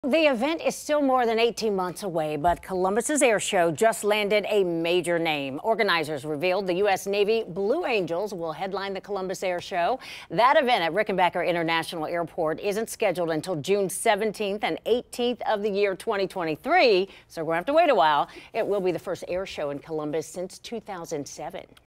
The event is still more than 18 months away, but Columbus's air show just landed a major name. Organizers revealed the U.S. Navy Blue Angels will headline the Columbus Air Show. That event at Rickenbacker International Airport isn't scheduled until June 17th and 18th of the year 2023, so we're going to have to wait a while. It will be the first air show in Columbus since 2007.